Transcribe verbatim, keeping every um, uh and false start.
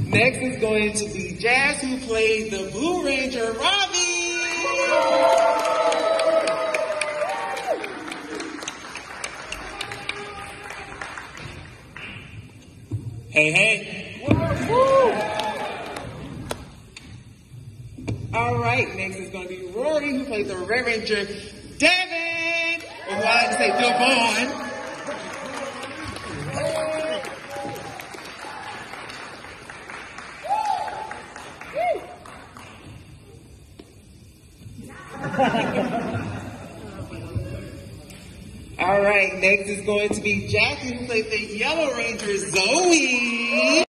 Next is going to be Jazz, who played the Blue Ranger, Robbie. Hey, hey. Woo. All right, next is going to be Rory, who plays the Red Ranger, Devin. Or who I like to say, Devon. All right, next is going to be Jackie, who plays the Yellow Ranger, Zoe.